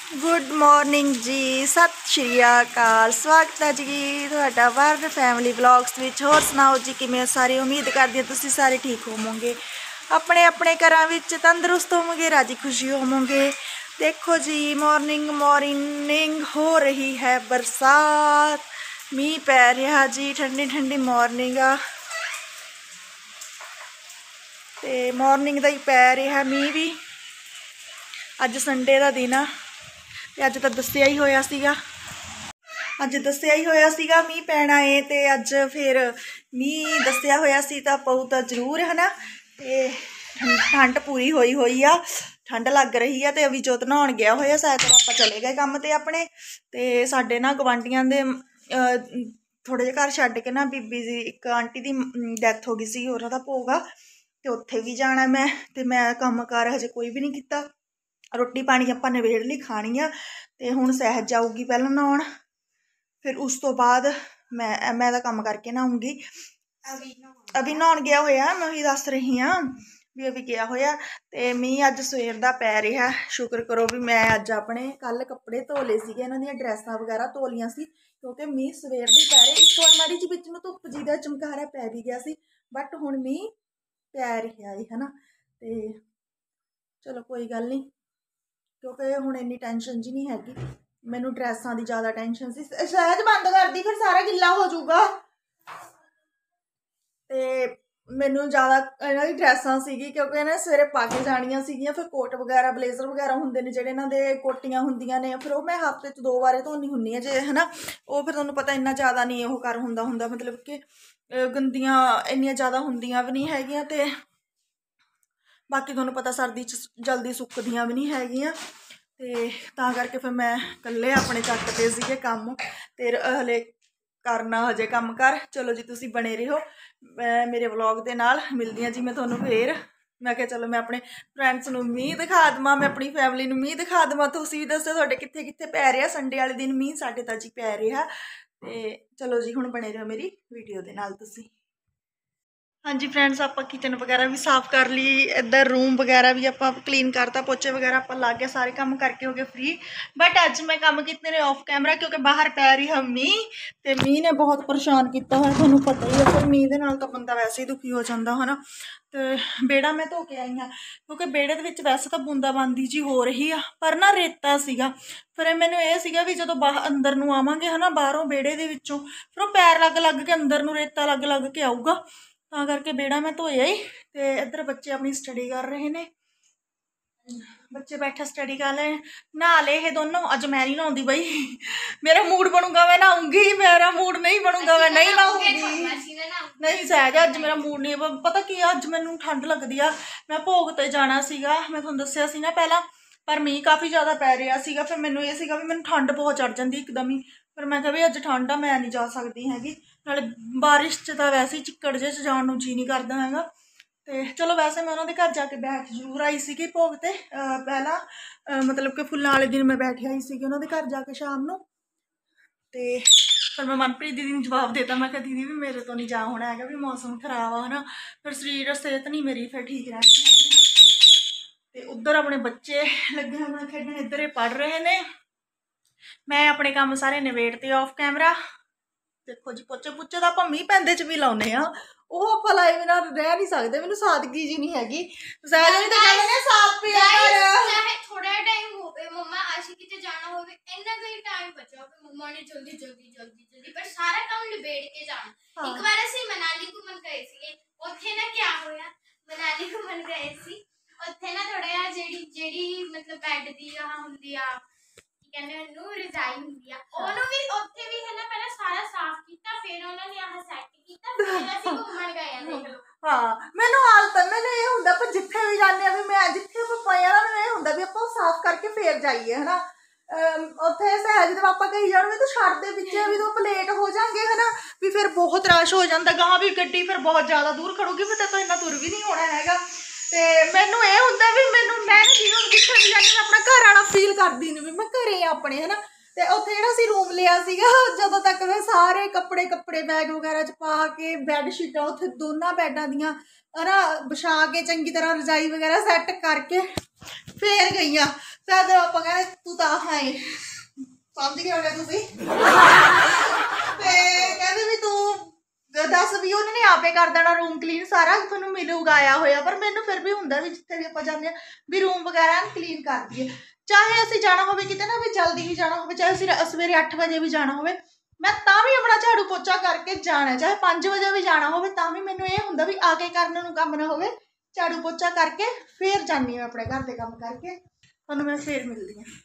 Good morning जी, सत श्री अकाल। स्वागत है जी तुहाडा वर्ण फैमिली व्लॉग्स विच। होर सुनाओ जी किवें सारे। उम्मीद करदी हां तुसीं सारे ठीक होवोगे, अपने अपने घरां विच तंदरुस्त होवोगे, राजी खुशी होवोगे। देखो जी मॉर्निंग मॉर्निंग हो रही है बरसात, मीह पै रहा जी, ठंडी ठंडी मॉर्निंग आ ते मॉर्निंग दा ही पै रहा मीह भी। अज संडे का दिन आ, अज तो दसिया ही होया सीगा, अज दसिया ही होया सीगा मीह पैना है। तो अज फिर मीह दसिया होया सी तां पऊ तां जरूर है ना। ते ठंड पूरी होई हुई आ, ठंड लग रही है। तो अभी जोत नहाउण गया होया, शायद पापा चले गए काम ते अपने। ते साडे ना गवांढियां दे थोड़े जे घर छड्ड के ना बीबी जी एक आंटी दी डैथ हो गई सी, उन्हां दा भोग आ ते उत्थे भी जाना मैं। ते मैं कम्म कार हजे कोई भी नहीं कीता, रोटी पानी आपां नवेड़ लई, खानी आ। ते हुण सहज जाऊगी पहलां नहाउण, फिर उस तो बाद मैं तां कम्म करके नहाऊंगी। अभी नहाउण गया होया, मैं उही दस रही हाँ भी अभी गया होया। ते मीह अज सवेर दा पै रिहा। शुक्र करो भी मैं अज अपने कल कपड़े धो ले सीगे, इन्हां दियां ड्रैसां वगैरह धो लियां सी, क्योंकि मीह सवेर दी पै रही। एक बार माड़ी जी विच नूं धुप्प जी दा चमकारा पै भी गया सी, बट हुण मीह पै रिहा है ना। ते चलो कोई गल नहीं, क्योंकि हुण इन्नी टेंशन जी नहीं हैगी मैनू, ड्रैसां दी ज़्यादा टेंशन सी। सहज बंद कर दी, फिर सारा गिला हो जाऊगा। ते मैनू ज़्यादा इन्हां दी ड्रैसां सीगी, क्योंकि इन्हें सवेरे पा के जानियां सीगियां। फिर कोट वगैरह ब्लेजर वगैरह हुंदे ने जिहड़े इन्हां दे, कोटियां हुंदियां ने, फिर ओह मैं हफ्ते च 2 बार धोनी हुन्नी आं जे, है ना। ओह फिर तुहानूं पता इन्ना ज़्यादा नहीं ओह कर हुंदा, मतलब कि गंदियां इन्नियां ज़्यादा हुंदियां भी नहीं हैगियां। ते बाकी तुहानूं पता सर्दी च जल्दी सुकदियां भी नहीं हैगियां। ते तां करके फिर मैं कल्ले अपने चकते सीगे कम्म, ते हले करना हजे कम्म कर। चलो जी तुसीं बने रहो मेरे व्लॉग दे नाल। मिलदी आं जी मैं तुहानूं फिर। मैं कहा चलो मैं अपने फ्रेंड्स नूं मीह दिखा देवां, मैं अपनी फैमिली नूं मीह दिखा देवां। तुसीं भी दस्सो तुहाडे कित्थे कित्थे पै रिहा संडे वाले दिन मीह, साडे तां जी पै रिहा। ते चलो जी हुण बने रहो मेरी वीडियो दे नाल तुसीं। हाँ जी फ्रेंड्स, आप किचन वगैरह भी साफ कर ली, इधर रूम वगैरह भी आप क्लीन करता, पोचे वगैरह आप ला के सारे काम करके हो गए फ्री। बट अज मैं काम कितने ने ऑफ कैमरा, क्योंकि बाहर पै रही है मीह, ते मीह ने बहुत परेशान किया है, तुहानूं पता ही है। फिर मीह दे नाल तां बंदा वैसे ही दुखी हो जाता है ना। तो बेड़ा मैं धो के आई हाँ, क्योंकि बेड़े दे विच वैसे तो बूंदाबांदी जी हो रही आ, पर ना रेता सीगा। फिर मैनूं ये सीगा भी जदों अंदर नूं आवांगे है ना, बाहरों बेड़े दे विचों, फिर वो पैर लग लग के अंदर नूं रेता लग लग के आऊगा। तां करके बेड़ा मैं धोया ही। ते इधर बच्चे अपनी स्टडी कर रहे ने, बच्चे बैठे स्टडी कर रहे, नहा ले हे दोनों। अज मैं नहीं नहाउंदी बई, मेरा मूड बनूगा मैं नहाऊंगी, मेरा मूड नहीं बनूगा मैं नहीं नहाऊंगी। नहीं सहज अज मेरा मूड नहीं, पता की अज मैनूं ठंड लगदी आ। मैं भोग ते जाना सीगा, मैं तुहानूं दस्सिया सी ना पहला, पर मीह काफ़ी ज़्यादा पै रहा सीगा। फिर मैनूं ये सीगा भी मैनूं ठंड बहुत चढ़ जाती एकदम ही। फिर मैं कहा भी अज ठंड आ, मैं नहीं जा सकती हैगी, नाले बारिश च तां वैसे ही चिक्कड़ जे च जाण नूं जी नहीं करदा हैगा। ते चलो वैसे मैं उन्होंने घर जाके बैठ जरूर आई सी भोग ते पहला, मतलब कि फुल्लां वाले दिन मैं बैठ आई सी उन्होंने घर जाके शाम नूं। ते फिर मैं मनप्रीत दीदी ने जवाब देता, मैं कहा दीदी भी मेरे तो नहीं जा होना है, भी मौसम खराब है ना, फिर शरीर सेहत नहीं मेरी फिर ठीक रहती। ते उधर अपने बच्चे लगे हुए खेडन, इधर ये पढ़ रहे ने। मैं अपने काम सारे नवेड़ते ऑफ कैमरा। देखो जी पोचे पुचे तो आप मीह पैंदे च भी लाने आ, ਉਹ ਆਪਾਂ ਲਾਏ ਬਿਨਾਂ ਰਹਿ ਨਹੀਂ ਸਕਦੇ, ਮੈਨੂੰ ਸਾਦਗੀ ਜੀ ਨਹੀਂ ਹੈਗੀ। ਸਹਿਜ ਵੀ ਤਾਂ ਕਹਿੰਦੇ ਨੇ ਸਾਫ ਪਿਆ ਕਰ, ਚਾਹੇ ਥੋੜਾ ਟਾਈਮ ਹੋਵੇ ਮੰਮਾ ਅਸੀਂ ਕਿਤੇ ਜਾਣਾ ਹੋਵੇ, ਇੰਨਾ ਕੋਈ ਟਾਈਮ ਬਚਾ ਹੋਵੇ ਮੰਮਾ ਨੇ ਜਲਦੀ ਪਰ ਸਾਰਾ ਕੰਮ ਨਿਬੇੜ ਕੇ ਜਾਣਾ। ਇੱਕ ਵਾਰ ਅਸੀਂ ਮਨਾਲੀ ਘੁੰਮਣ ਗਏ ਸੀਗੇ, ਉੱਥੇ ਨਾ ਕੀ ਹੋਇਆ, ਮਨਾਲੀ ਘੁੰਮਣ ਗਏ ਸੀ, ਉੱਥੇ ਨਾ ਥੋੜਾ ਜਿਹਾ ਜਿਹੜੀ ਮਤਲਬ ਬੈੱਡ ਦੀ ਆਹ ਹੁੰਦੀ ਆ, ਕਹਿੰਦੇ ਉਹਨੂੰ ਰਜ਼ਾਈ ਹੁੰਦੀ ਆ, ਉਹਨੂੰ ਵੀ ਉੱਥੇ ਵੀ ਹੈ ਨਾ ਪਹਿਲਾਂ ਸਾਰਾ ਸਾਫ਼ ਕੀਤਾ, ਫਿਰ ਉਹਨਾਂ ਨੇ ਆਹ ਸੈੱਟ ਕੀਤਾ, ਫਿਰ ਅਸੀਂ ਘੁੰਮਣ ਗਏ ਆ। ਦੇਖ ਲਓ ਹਾਂ, ਮੈਨੂੰ ਹਾਲਤ ਮੈਨੂੰ ਇਹ ਹੁੰਦਾ ਆਪਾਂ ਜਿੱਥੇ ਵੀ ਜਾਂਦੇ ਆ ਵੀ ਮੈਂ ਜਿੱਥੇ ਆਪਾਂ ਪਏ ਆ ਨਾ, ਮੈਨੂੰ ਇਹ ਹੁੰਦਾ ਵੀ ਆਪਾਂ ਸਾਫ਼ ਕਰਕੇ ਫੇਰ ਜਾਈਏ, ਹਨਾ। ਉੱਥੇ ਸਹਿਜ ਦੇ ਪਾਪਾ ਕਹੀ ਜਾਣਗੇ ਤੂੰ ਛੱਡ ਦੇ ਪਿੱਛੇ ਵੀ, ਤੂੰ ਲੇਟ ਹੋ ਜਾਣਗੇ ਹਨਾ, ਵੀ ਫਿਰ ਬਹੁਤ ਰਸ਼ ਹੋ ਜਾਂਦਾ ਗਾਹਾਂ ਵੀ, ਗੱਡੀ ਫਿਰ ਬਹੁਤ ਜ਼ਿਆਦਾ ਦੂਰ ਖੜੂਗੀ, ਫਿਰ ਤਾਂ ਇੰਨਾ ਤੁਰ ਵੀ ਨਹੀਂ ਹੋਣਾ ਹੈਗਾ। ਤੇ ਮੈਨੂੰ ਇਹ ਹੁੰਦਾ ਵੀ ਮੈਂ ਜਿਵੇਂ ਜਿੱਥੇ ਵੀ ਜਾਂਦੀ ਮੈਂ ਆਪਣਾ ਘਰ ਵਾਲਾ ਫੀਲ ਕਰਦੀ ਨਹੀਂ, ਵੀ ਮੈਂ ਘਰੇ ਆਪਣੇ, ਹਨਾ। ਤੇ ਉੱਥੇ ਜਿਹੜਾ ਅਸੀਂ ਰੂਮ ਲਿਆ ਸੀਗਾ, ਜਦੋਂ ਤੱਕ ਮੈਂ ਸਾਰੇ ਕੱਪੜੇ ਬੈਗ ਵਗੈਰਾ 'ਚ ਪਾ ਕੇ ਬੈੱਡ ਸ਼ੀਟਾਂ ਉੱਥੇ ਦੋਨਾਂ ਬੈੱਡਾਂ ਦੀਆਂ ਨਾ ਵਿਛਾ ਕੇ ਚੰਗੀ ਤਰ੍ਹਾਂ ਰਜਾਈ ਵਗੈਰਾ ਸੈੱਟ ਕਰਕੇ ਫੇਰ ਗਈਆਂ। ਫਿਰ ਆਪਾਂ ਕਹਿੰਦੇ ਤੂੰ ਤਾਂ ਹੈ ਸਮਝ ਗਏ ਹੋਣੇ ਤੁਸੀਂ। ਤੇ ਕਹਿੰਦੇ ਵੀ ਤੂੰ ਦੱਸ ਵੀ ਉਹਨਾਂ ਨੇ ਆਪੇ ਕਰ ਦੇਣਾ ਰੂਮ ਕਲੀਨ ਸਾਰਾ, ਤੁਹਾਨੂੰ ਮਿਲੂਗਾ ਆਇਆ ਹੋਇਆ। ਪਰ ਮੈਨੂੰ ਫਿਰ ਵੀ ਹੁੰਦਾ ਵੀ ਜਿੱਥੇ ਵੀ ਆਪਾਂ ਜਾਂਦੇ ਹਾਂ ਵੀ ਰੂਮ ਵਗੈਰਾ ਕਲੀਨ ਕਰ ਦਈਏ। ਚਾਹੇ ਅਸੀਂ ਜਾਣਾ ਹੋਵੇ ਕਿਤੇ ਨਾ ਵੀ ਜਲਦੀ ਵੀ ਜਾਣਾ ਹੋਵੇ, ਚਾਹੇ ਅਸੀਂ ਸਵੇਰੇ 8 ਵਜੇ ਵੀ ਜਾਣਾ ਹੋਵੇ, ਮੈਂ ਤਾਂ ਵੀ ਆਪਣਾ ਝਾੜੂ ਪੋਚਾ ਕਰਕੇ ਜਾਣਾ। ਚਾਹੇ 5 ਵਜੇ ਵੀ ਜਾਣਾ ਹੋਵੇ ਤਾਂ ਵੀ ਮੈਨੂੰ ਇਹ ਹੁੰਦਾ ਵੀ ਆ ਕੇ ਕਰਨ ਨੂੰ ਕੰਮ ਨਾ ਹੋਵੇ, ਝਾੜੂ ਪੋਚਾ ਕਰਕੇ ਫਿਰ ਜਾਂਦੀ ਹਾਂ ਆਪਣੇ ਘਰ ਦੇ ਕੰਮ ਕਰਕੇ। ਤੁਹਾਨੂੰ ਮੈਂ ਫਿਰ ਮਿਲਦੀ ਹਾਂ।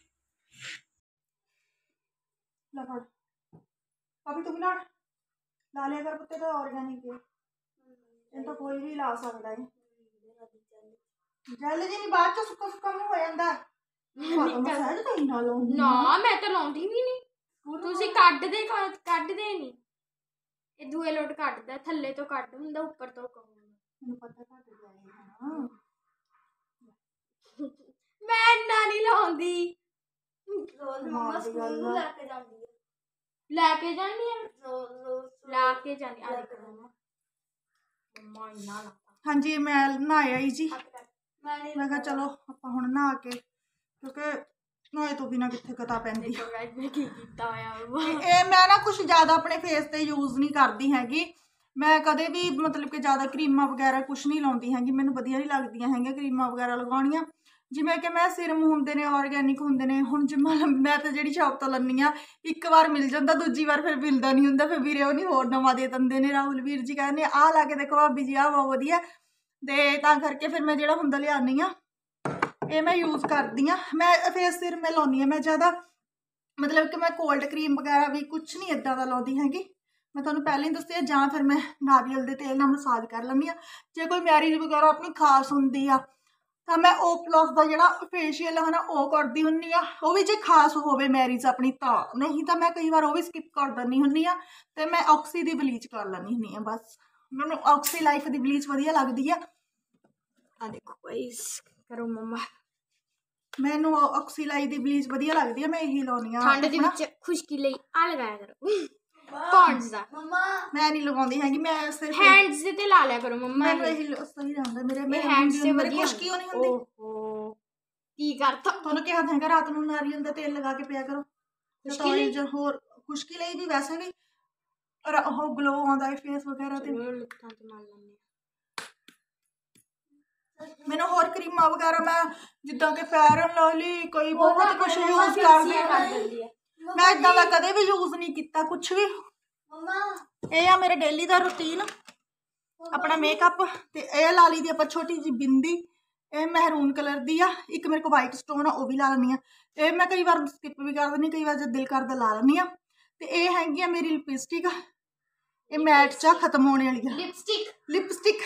अभी तुम ना ला लिया कर पत्ते तो ऑर्गेनिक है, इन तो कोई भी ला सकता है। जल जी नहीं बाद च सुक्का सुक्का मुंह हो जाता ना। मैं तो लाउंदी भी नहीं, ਤੁਸੀਂ ਕੱਢਦੇ ਨਹੀਂ। ਇਹ ਦੂਏ ਲੋਟ ਕੱਢਦਾ, ਥੱਲੇ ਤੋਂ ਕੱਢ ਹੁੰਦਾ, ਉੱਪਰ ਤੋਂ ਕਹੋ। ਮੈਨੂੰ ਪਤਾ ਕੱਢ ਜਾਏ। ਹਾਂ ਮੈਂ ਇੰਨਾ ਨਹੀਂ ਲਾਉਂਦੀ। ਰੋਜ਼ ਮੰਮਾ ਸਕੂਲ ਨੂੰ ਲੈ ਕੇ ਜਾਂਦੀ ਹੈ, ਲੈ ਕੇ ਜਾਂਦੀ ਹੈ, ਲਾ ਕੇ ਜਾਂਦੀ ਆ। ਮੰਮਾ ਇੰਨਾ ਲਾ। ਹਾਂਜੀ ਮੈਂ ਨਹਾਇਆ ਹੀ ਜੀ। ਮੈਂ ਕਿਹਾ ਚਲੋ ਆਪਾਂ ਹੁਣ ਨਹਾ ਕੇ, ਕਿਉਂਕਿ ਨਹਾਏ ਤੋਂ ਬਿਨਾਂ ਕਿੱਥੇ ਕਤਾ ਪੈਂਦੀ। ਇਹ ਮੈਂ ਨਾ ਕੁਛ ਜ਼ਿਆਦਾ ਆਪਣੇ ਫੇਸ ਤੇ ਯੂਜ਼ ਨਹੀਂ ਕਰਦੀ ਹੈਗੀ। ਮੈਂ ਕਦੇ ਵੀ ਮਤਲਬ ਕਿ ਜ਼ਿਆਦਾ ਕਰੀਮਾਂ ਵਗੈਰਾ ਕੁਛ ਨਹੀਂ ਲਾਉਂਦੀ ਹੈਗੀ। ਮੈਨੂੰ ਵਧੀਆ ਨਹੀਂ ਲੱਗਦੀਆਂ ਹੈਗੀਆਂ ਕਰੀਮਾਂ ਵਗੈਰਾ ਲਗਾਉਣੀਆਂ। ਜਿਵੇਂ ਕਿ ਮੈਂ ਸਿਰਮ ਹੁੰਦੇ ਨੇ ਔਰਗੈਨਿਕ ਹੁੰਦੇ ਨੇ। ਹੁਣ ਜਿਵੇਂ ਮੈਂ ਤਾਂ ਜਿਹੜੀ ਸ਼ੌਪ ਤੋਂ ਲੈਂਦੀ ਹਾਂ, ਇੱਕ ਵਾਰ ਮਿਲ ਜਾਂਦਾ, ਦੂਜੀ ਵਾਰ ਫਿਰ ਮਿਲਦਾ ਨਹੀਂ ਹੁੰਦਾ। ਫਿਰ ਵੀਰੇ ਉਹ ਨਹੀਂ ਹੋਰ ਨਵਾਂ ਦੇ ਦਿੰਦੇ ਨੇ। ਰਾਹੁਲ ਵੀਰ ਜੀ ਕਹਿੰਦੇ ਆਹ ਲਾ ਕੇ ਦੇਖੋ ਭਾਬੀ ਜੀ, ਆਹ ਬਹੁਤ ਵਧੀਆ। ਤੇ ਤਾਂ ਕਰਕੇ ਫਿਰ ਮੈਂ ਜਿਹੜਾ ਹੁੰਦਾ ਲਿਆਉਂਦੀ ਹਾਂ, ਇਹ ਮੈਂ ਯੂਜ਼ ਕਰਦੀ ਹਾਂ। ਮੈਂ ਫੇਸ ਸਿਰਮ ਮੈਂ ਲਾਉਂਦੀ ਹਾਂ। ਮੈਂ ਜ਼ਿਆਦਾ ਮਤਲਬ ਕਿ ਮੈਂ ਕੋਲਡ ਕਰੀਮ ਵਗੈਰਾ ਵੀ ਕੁਛ ਨਹੀਂ ਇੱਦਾਂ ਦਾ ਲਾਉਂਦੀ ਹੈਗੀ। ਮੈਂ ਤੁਹਾਨੂੰ ਪਹਿਲਾਂ ਹੀ ਦੱਸਿਆ। ਜਾਂ ਫਿਰ ਮੈਂ ਨਾਰੀਅਲ ਦੇ ਤੇਲ ਨਾਲ ਮਸਾਜ ਕਰ ਲੈਂਦੀ ਹਾਂ। ਜੇ ਕੋਈ ਮੈਰਿਜ ਵਗੈਰਾ ਆਪਣੀ ਖਾਸ ਹੁੰਦੀ ਆ ਤਾਂ ਮੈਂ O+ ਦਾ ਜਿਹੜਾ ਫੇਸ਼ੀਅਲ ਹੈ ਨਾ ਉਹ ਕਰਦੀ ਹੁੰਦੀ ਆ। ਉਹ ਵੀ ਜੇ ਖਾਸ ਹੋਵੇ ਮੈਰਿਜ ਆਪਣੀ ਤਾਂ, ਨਹੀਂ ਤਾਂ ਮੈਂ ਕਈ ਵਾਰ ਉਹ ਵੀ ਸਕਿਪ ਕਰ ਦਿੰਦੀ ਹੁੰਦੀ ਆ। ਅਤੇ ਮੈਂ ਆਕਸੀ ਦੀ ਬਲੀਚ ਕਰ ਲੈਂਦੀ ਹੁੰਦੀ ਹਾਂ। ਬਸ ਮੈਨੂੰ ਆਕਸੀ ਲਾਈਫ ਦੀ ਬਲੀਚ ਵਧੀਆ ਲੱਗਦੀ ਆ। ਆ ਦੇਖੋ ਗਾਇਸ, ਕਰੋ ਮੰਮਾ, ਮੈਨੂੰ ਆਕਸੀ ਲਾਈਫ ਦੀ ਬਲੀਚ ਵਧੀਆ ਲੱਗਦੀ ਆ। ਮੈਂ ਇਹੀ ਲਾਉਂਦੀ ਆ। ਠੰਡ ਦੇ ਵਿੱਚ ਖੁਸ਼ਕੀ ਲਈ ਆ ਲਗਾਇਆ ਕਰੋ ਪੌਂਡਸ ਦਾ। ਮੈਂ ਨਹੀਂ ਲਗਾਉਂਦੀ ਹੈਗੀ। ਮੈਂ ਸਿਰਫ ਹੈਂਡਸ ਦੇ ਤੇ ਲਾ ਲਿਆ ਕਰੋ ਮੰਮਾ। ਮੈਨੂੰ ਇਹੀ ਸਹੀ ਰਹਿੰਦਾ। ਮੇਰੇ ਹੈਂਡਸ ਤੇ ਵਧੀਆ ਖੁਸ਼ਕੀ ਨਹੀਂ ਹੁੰਦੀ। ਓਹੋ ਕੀ ਕਰਤਾ ਤੁਹਾਨੂੰ ਕਿਹਾ ਹੈਗਾ ਰਾਤ ਨੂੰ ਨਾਰੀਅਲ ਦਾ ਤੇਲ ਲਗਾ ਕੇ ਪਿਆ ਕਰੋ। ਹੋਰ ਖੁਸ਼ਕੀ ਲਈ ਵੀ ਵੈਸੇ ਵੀ ਉਹ ਗਲੋ ਆਉਂਦਾ ਹੈ ਫੇਸ ਵਗੈਰਾ ਤੇ। ਮੈਨੂੰ ਹੋਰ ਕਰੀਮਾਂ ਵਗੈਰਾ ਮੈਂ ਜਿੱਦਾਂ ਕਿ ਫੇਅਰ ਐਂਡ ਲਵਲੀ ਕੋਈ ਬਹੁਤ ਕੁਛ ਯੂਜ਼ ਕਰਦੀ ਹਾਂ। ਮੈਂ ਇੱਦਾਂ ਦਾ ਕਦੇ ਵੀ ਯੂਜ਼ ਨਹੀਂ ਕੀਤਾ ਕੁਛ ਵੀ। ਇਹ ਆ ਮੇਰੇ ਡੇਲੀ ਦਾ ਰੂਟੀਨ ਆਪਣਾ ਮੇਕਅਪ। ਤੇ ਇਹ ਲਾ ਲਈ ਦੀ ਆਪਾਂ ਛੋਟੀ ਜਿਹੀ ਬਿੰਦੀ। ਇਹ ਮਹਿਰੂਨ ਕਲਰ ਦੀ ਆ। ਇੱਕ ਮੇਰੇ ਕੋਲ ਵਾਈਟ ਸਟੋਨ ਆ, ਉਹ ਵੀ ਲਾ ਲੈਂਦੀ ਹਾਂ। ਇਹ ਮੈਂ ਕਈ ਵਾਰ ਸਕਿਪ ਵੀ ਕਰ ਦਿੰਦੀ, ਕਈ ਵਾਰ ਜਦ ਦਿਲ ਕਰਦਾ ਲਾ ਲੈਂਦੀ ਹਾਂ। ਤੇ ਇਹ ਹੈਗੀ ਆ ਮੇਰੀ ਲਿਪਸਟਿਕ। ਇਹ ਮੈਟ 'ਚ ਖਤਮ ਹੋਣੇ ਵਾਲੀ ਆ। ਲਿਪਸਟਿਕ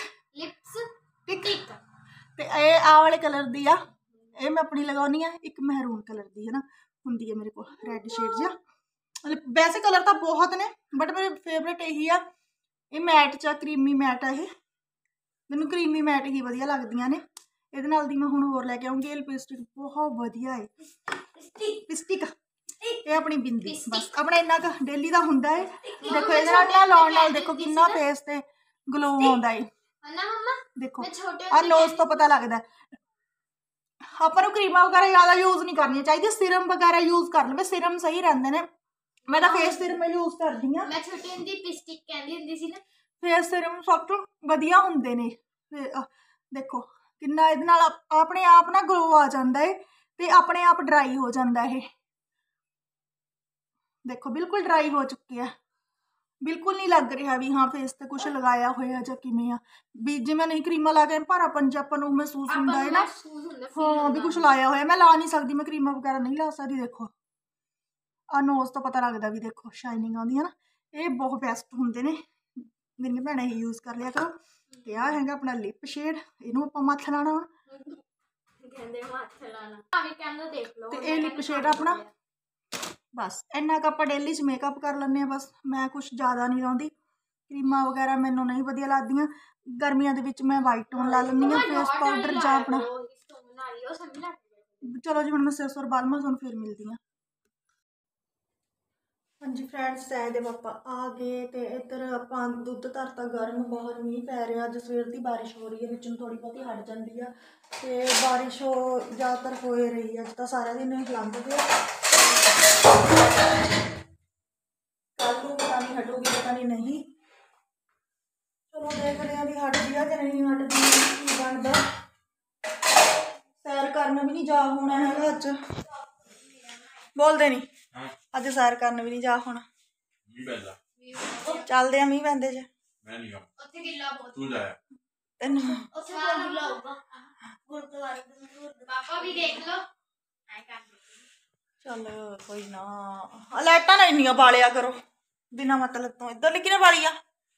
ਤੇ ਇਹ ਆਹ ਵਾਲੇ ਕਲਰ ਦੀ ਆ। ਇਹ ਮੈਂ ਆਪਣੀ ਲਗਾਉਣੀ ਆ। ਇੱਕ ਮਹਿਰੂਨ ਕਲਰ ਦੀ ਹੈ ਨਾ ਹੁੰਦੀ ਹੈ ਮੇਰੇ ਕੋਲ, ਰੈੱਡ ਸ਼ੇਡ ਜਿਹਾ। ਮਤਲਬ ਵੈਸੇ ਕਲਰ ਤਾਂ ਬਹੁਤ ਨੇ ਬਟ ਮੇਰੇ ਫੇਵਰੇਟ ਇਹੀ ਆ। ਇਹ ਮੈਟ 'ਚ ਕਰੀਮੀ ਮੈਟ ਆ। ਇਹ ਮੈਨੂੰ ਕਰੀਮੀ ਮੈਟ ਹੀ ਵਧੀਆ ਲੱਗਦੀਆਂ ਨੇ। ਇਹਦੇ ਨਾਲ ਦੀ ਮੈਂ ਹੁਣ ਹੋਰ ਲੈ ਕੇ ਆਉਂਗੀ। ਇਹ ਲਿਪਸਟਿਕ ਬਹੁਤ ਵਧੀਆ ਹੈ। ਲਿਪਸਟਿਕ ਇਹ ਆਪਣੀ ਬਿੰਦੀ। ਬਸ ਆਪਣਾ ਇੰਨਾ ਕੁ ਡੇਲੀ ਦਾ ਹੁੰਦਾ ਹੈ। ਦੇਖੋ ਇਹਦੇ ਨਾਲ ਲਾਉਣ ਨਾਲ ਦੇਖੋ ਕਿੰਨਾ ਫੇਸ ਤੇ ਗਲੋ ਆਉਂਦਾ ਹੈ। ਦੇਖੋ ਆਹ ਨੋਜ਼ ਤੋਂ ਪਤਾ ਲੱਗਦਾ। ਆਪਾਂ ਨੂੰ ਕਰੀਮਾਂ ਵਗੈਰਾ ਜ਼ਿਆਦਾ ਯੂਜ਼ ਨਹੀਂ ਕਰਨੀਆਂ ਚਾਹੀਦੀਆਂ। ਸਿਰਮ ਵਗੈਰਾ ਯੂਜ਼ ਕਰ ਲਵੇ, ਸਿਰਮ ਸਹੀ ਰਹਿੰਦੇ ਨੇ। ਮੈਂ ਤਾਂ ਫੇਸ ਸਿਰਮ ਯੂਜ਼ ਕਰਦੀ ਹਾਂ। ਮੈਂ ਛੋਟੀ ਹੁੰਦੀ ਲਿਪਸਟਿਕ ਕਹਿੰਦੀ ਹੁੰਦੀ ਸੀ ਨਾ। ਫੇਸ ਸਿਰਮ ਸਭ ਤੋਂ ਵਧੀਆ ਹੁੰਦੇ ਨੇ। ਦੇਖੋ ਕਿੰਨਾ ਇਹਦੇ ਨਾਲ ਆਪਣੇ ਆਪ ਨਾ ਗਲੋ ਆ ਜਾਂਦਾ ਹੈ ਤੇ ਆਪਣੇ ਆਪ ਡਰਾਈ ਹੋ ਜਾਂਦਾ। ਇਹ ਦੇਖੋ ਬਿਲਕੁਲ ਡਰਾਈ ਹੋ ਚੁੱਕੀ ਹੈ। ਬਿਲਕੁਲ ਨਹੀਂ ਲੱਗ ਰਿਹਾ ਵੀ ਹਾਂ ਫੇਸ ਤੇ ਕੁਛ ਲਗਾਇਆ ਹੋਇਆ ਜਾਂ ਕਿਵੇਂ ਆ। ਵੀ ਜਿਵੇਂ ਨਹੀਂ ਕਰੀਮਾਂ ਲਾ ਕੇ ਭਾਰਾਪਨ ਜਿਹਾ ਆਪਾਂ ਨੂੰ ਮਹਿਸੂਸ ਹੁੰਦਾ ਹੈ ਨਾ। ਹਾਂ ਵੀ ਕੁਛ ਲਾਇਆ ਹੋਇਆ। ਮੈਂ ਲਾ ਨਹੀਂ ਸਕਦੀ, ਮੈਂ ਕਰੀਮਾਂ ਵਗੈਰਾ ਨਹੀਂ ਲਾ ਸਕਦੀ। ਦੇਖੋ ਆਹ ਨੋਜ਼ ਤੋਂ ਪਤਾ ਲੱਗਦਾ ਵੀ ਦੇਖੋ ਸ਼ਾਈਨਿੰਗ ਆਉਂਦੀ ਹੈ ਨਾ। ਇਹ ਬਹੁਤ ਬੈਸਟ ਹੁੰਦੇ ਨੇ। ਮੇਰੀਆਂ ਭੈਣਾਂ ਇਹ ਯੂਜ਼ ਕਰ ਲਿਆ ਕਰੋ। ਤੇ ਆਹ ਹੈਗਾ ਆਪਣਾ ਲਿਪ ਸ਼ੇਡ। ਇਹਨੂੰ ਆਪਾਂ ਮੱਥ ਲਾਉਣਾ ਹੁਣ। ਤੇ ਇਹ ਲਿਪ ਸ਼ੇਡ ਆਪਣਾ। ਬਸ ਇੰਨਾ ਕੁ ਆਪਾਂ ਡੇਲੀ 'ਚ ਮੇਕਅਪ ਕਰ ਲੈਂਦੇ ਹਾਂ। ਬਸ ਮੈਂ ਕੁਛ ਜ਼ਿਆਦਾ ਨਹੀਂ ਲਾਉਂਦੀ। ਕਰੀਮਾਂ ਵਗੈਰਾ ਮੈਨੂੰ ਨਹੀਂ ਵਧੀਆ ਲੱਗਦੀਆਂ। ਗਰਮੀਆਂ ਦੇ ਵਿੱਚ ਮੈਂ ਵਾਈਟ ਟੋਨ ਲਾ ਲੈਂਦੀ ਹਾਂ ਫੇਸ ਪਾਊਡਰ ਜਾਂ ਆਪਣਾ। ਚਲੋ ਜੀ ਹੁਣ ਮੈਂ ਸਿਰ ਸੁਰ ਬਾਲਵਾਂ, ਤੁਹਾਨੂੰ ਫਿਰ ਮਿਲਦੀ ਹਾਂ। हाँ जी फ्रेंड्स, सह दे पापा आ गए तो इधर आप दुध धरता गर्म, बाहर मीह पै रहा। अज सवेर की बारिश हो रही है, बिचों थोड़ी बहुती हट जाती है तो बारिश ज़्यादातर हो रही है। अज तो सारा दिन लंघ गया, कल को पता नहीं हटूगी, पता नहीं। चलो देखते हैं भी हटदी है कि नहीं हटदी, की बनता। सैर करन भी नहीं जा होना है अज, बोलते नहीं अज सैर करन भी नहीं जा होना। चलते हैं मीह पैंदे च चल कोई ना, लाइटां ना इन्नियां बालिया करो बिना मतलब तो। इधर लिखी बालिया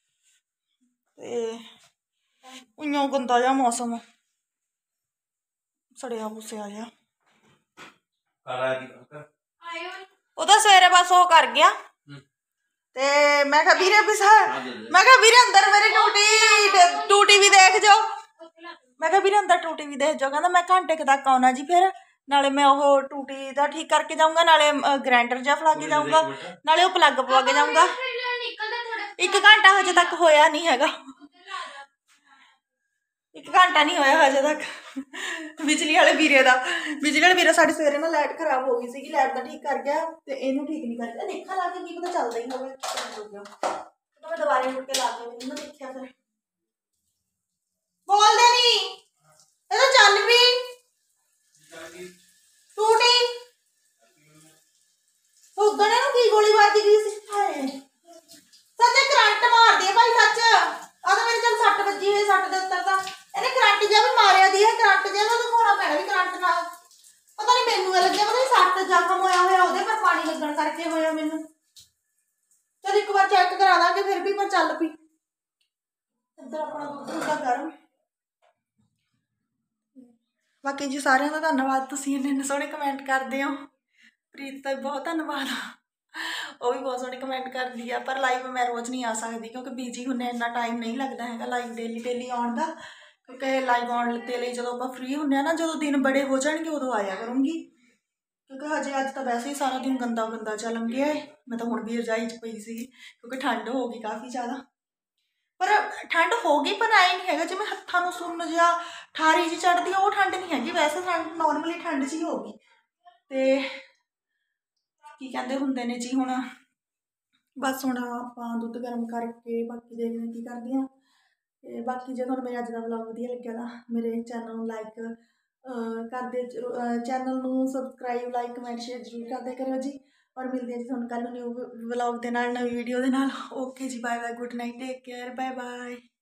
इं गंदा जा मौसम, सड़िया भुस्सिया जा। ओदा सवेरे बस वो कर गया ते मैं कहा वीरे मैं कहा वीरे अंदर मेरी टूटी भी देख जाओ। मैं कहा वीरे अंदर टूटी भी देख जाओ। कहता मैं घंटे तक आना जी, फिर नाले मैं वो टूटी का ठीक करके जाऊंगा, नाले ग्राइंडर जा फला के जाऊंगा, नाले वो प्लग पवा के जाऊंगा। 1 घंटा हजे तक होया नहीं हैगा, 1 घंटा नहीं होया हजे तक। बिजली वाले वीरे का, बिजली वाले वीरा साड़ी सवेरे ना लाइट खराब हो गई सी, लाइट का ठीक कर गया तो इनू ठीक नहीं कर गया। देखा ला के की पता चलता ही होगा, तो मैं दोबारा उठ के ला के नहीं देखा। फिर बोलते नहीं तो चल भी टूटी उधर ना की गोली मारती गई सी। सच करंट मार दिया भाई, सच आ तो मेरे चल सट बजी हुई, सट दे उत्तर दा ਇਹਨੇ ਕਰੰਟ ਜਿਹਾ ਵੀ ਮਾਰਿਆ ਦੀ ਹੈ। ਕਰੰਟ ਜਿਹਾ ਤਾਂ ਦਿਖਾਉਣਾ ਪੈਣਾ ਵੀ ਕਰੰਟ ਨਾਲ ਪਤਾ ਨਹੀਂ ਮੈਨੂੰ ਲੱਗਿਆ, ਪਤਾ ਨਹੀਂ ਸੱਟ ਜ਼ਖਮ ਹੋਇਆ ਹੋਇਆ ਉਹਦੇ ਪਰ ਪਾਣੀ ਲੱਗਣ ਕਰਕੇ ਹੋਇਆ ਮੈਨੂੰ। ਚਲ ਇੱਕ ਵਾਰ ਚੈੱਕ ਕਰਾ ਦਾਂਗੇ ਫਿਰ ਵੀ, ਪਰ ਚੱਲ ਪਈ। ਇੱਧਰ ਆਪਣਾ ਦੁੱਧ ਹੁੰਦਾ ਗਰਮ। ਬਾਕੀ ਜੀ ਸਾਰਿਆਂ ਦਾ ਧੰਨਵਾਦ, ਤੁਸੀਂ ਇੰਨੇ ਸੋਹਣੇ ਕਮੈਂਟ ਕਰਦੇ ਹੋ। ਪ੍ਰੀਤ ਦਾ ਬਹੁਤ ਧੰਨਵਾਦ, ਉਹ ਵੀ ਬਹੁਤ ਸੋਹਣੇ ਕਮੈਂਟ ਕਰਦੀ ਆ। ਪਰ ਲਾਈਵ ਮੈਂ ਰੋਜ਼ ਨਹੀਂ ਆ ਸਕਦੀ ਕਿਉਂਕਿ ਬਿਜੀ ਹੁੰਨੇ, ਇੰਨਾ ਟਾਈਮ ਨਹੀਂ ਲੱਗਦਾ ਹੈਗਾ ਲਾਈਵ ਡੇਲੀ ਆਉਣ ਦਾ। ਕਿਉਂਕਿ ਲਾਈਵ ਆਉਣ ਦੇ ਲਈ ਜਦੋਂ ਆਪਾਂ ਫ੍ਰੀ ਹੁੰਦੇ ਹਾਂ ਨਾ, ਜਦੋਂ ਦਿਨ ਬੜੇ ਹੋ ਜਾਣਗੇ ਉਦੋਂ ਆਇਆ ਕਰੂੰਗੀ। ਕਿਉਂਕਿ ਹਜੇ ਅੱਜ ਤਾਂ ਵੈਸੇ ਹੀ ਸਾਰਾ ਦਿਨ ਗੰਦਾ ਚੱਲ ਗਿਆ ਹੈ। ਮੈਂ ਤਾਂ ਹੁਣ ਵੀ ਰਜਾਈ 'ਚ ਪਈ ਸੀ ਕਿਉਂਕਿ ਠੰਡ ਹੋ ਗਈ ਕਾफ़ੀ ਜ਼ਿਆਦਾ। ਪਰ ਠੰਡ ਹੋ ਗਈ, ਪਰ ਆਏ ਨਹੀਂ ਹੈਗਾ ਜਿਵੇਂ ਹੱਥਾਂ ਨੂੰ ਸੁੰਨ ਜਿਹਾ ਠਾਰੀ ਜਿਹੀ ਚੜ੍ਹਦੀ ਆ, ਉਹ ਠੰਡ ਨਹੀਂ ਹੈਗੀ। ਵੈਸੇ ਠੰਡ ਨੋਰਮਲੀ ਠੰਡ ਜਿਹੀ ਹੋ ਗਈ। ਅਤੇ ਕੀ ਕਹਿੰਦੇ ਹੁੰਦੇ ਨੇ ਜੀ, ਹੁਣ ਬਸ ਹੁਣ ਆਪਾਂ ਦੁੱਧ ਗਰਮ ਕਰਕੇ ਬਾਕੀ ਦੇਖਦੇ ਹਾਂ ਕੀ ਕਰਦੇ ਹਾਂ। ਤੇ ਬਾਕੀ ਜੇ ਤੁਹਾਨੂੰ ਮੇਰਾ ਅੱਜ ਦਾ ਵਲੌਗ ਵਧੀਆ ਲੱਗਿਆ ਤਾਂ ਮੇਰੇ ਚੈਨਲ ਨੂੰ ਲਾਈਕ ਕਰਦੇ, ਚੈਨਲ ਨੂੰ ਸਬਸਕ੍ਰਾਈਬ, ਲਾਈਕ, ਕਮੈਂਟ, ਸ਼ੇਅਰ ਜ਼ਰੂਰ ਕਰਦੇ ਕਰਿਓ ਜੀ। ਔਰ ਮਿਲਦੇ ਹਾਂ ਜੀ ਤੁਹਾਨੂੰ ਕੱਲ੍ਹ ਨੂੰ ਨਿਊ ਵਲੌਗ ਦੇ ਨਾਲ, ਨਵੀਂ ਵੀਡੀਓ ਦੇ ਨਾਲ। ਓਕੇ ਜੀ, bye bye, good night, take care, bye bye.